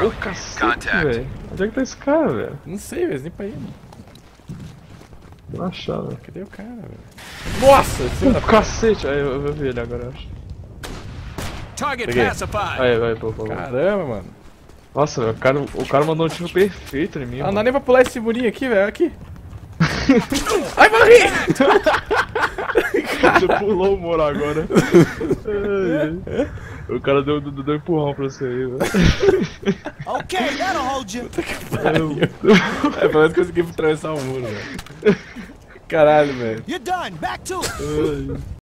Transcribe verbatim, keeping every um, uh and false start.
Ô, cacete, velho. Onde é que tá esse cara, velho? Não sei, velho, nem pra ir. Não achar, velho. Cadê o cara, velho? Nossa! Ô, cacete! Aí eu vou ver ele agora, eu acho. Target pacified. Aí, vai, pô, pô. Caramba, mano. Nossa, velho, o cara, o cara mandou um tiro perfeito em mim. Ah, não dá nem pra pular esse murinho aqui, velho. Aqui. Ai, morri! Você pulou o muro agora. O cara deu, deu, deu empurrão pra você aí, velho. Ok, that'll hold you. É, pelo menos consegui atravessar o muro, velho. Caralho, velho. You're done. Back to it.